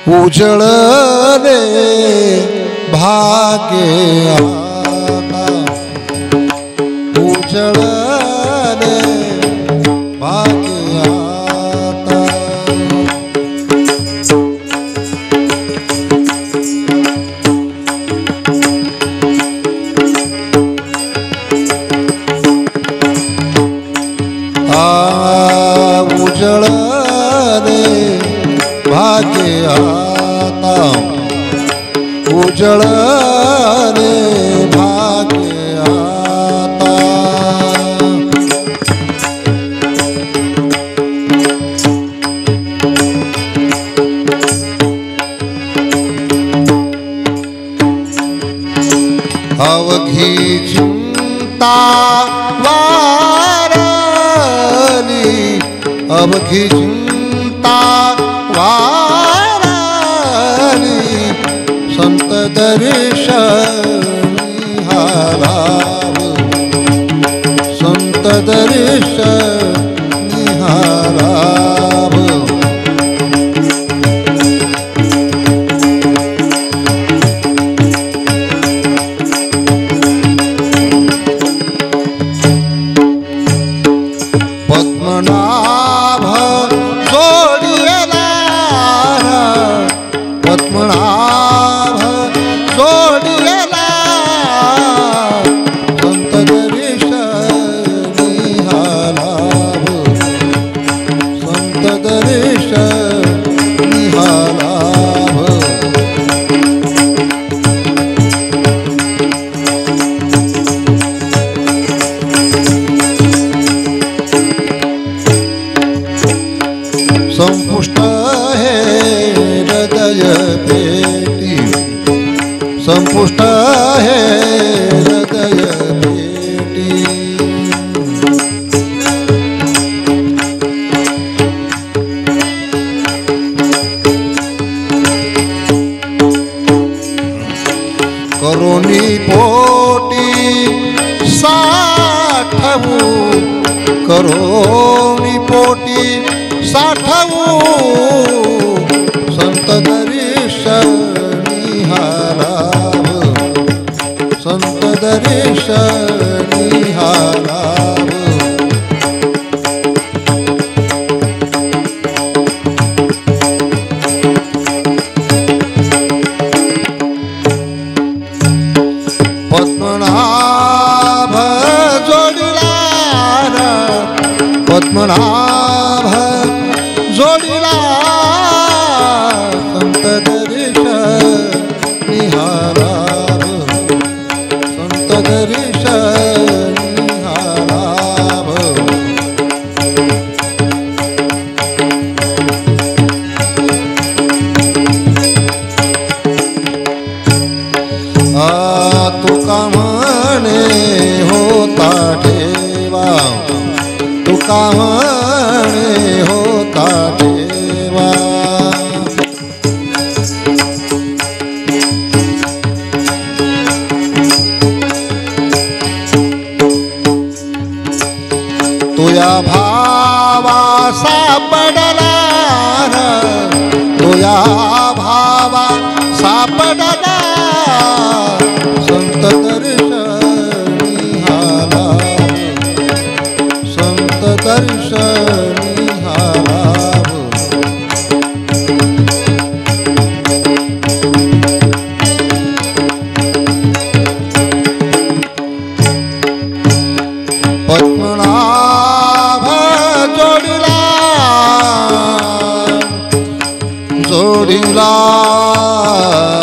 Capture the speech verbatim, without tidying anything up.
उजळले भाग्य आता, उजळले भाग्य आता. आ उजळले भाग्य आता, उजळले भाग्य आता. अवघी चिंता वारली, अवघी चिंता वारली, संत दर्शन निहाराव, संत दर्शन निहाराव. पद्मनाभ जोडिला, पद्मनाभ जोडिला, संत दर्शन निहाराव, संत दर्शन निहाराव. संपुष्ट है हृदय पेटी, संपुष्ट है हृदय पेटी. करुणी पोटी साठवू, करुणी पोटी साठवू, संत दर्शन निहाराव, संत दर्शन निहाराव. पद्मनाभ जोडिला, पद्मनाभ जोडिला, संत दर्शन निहाराव, संत दर्शन निहाराव. आ तुका म्हणे होता ठेवा, तुका म्हणे होता ठेवा. तुया भावा सापडला, तुया भावा सापडला, संत दर्शन निहाराव, संत दर्शन निहाराव. पद्मनाभ जोडिला, जोडिला,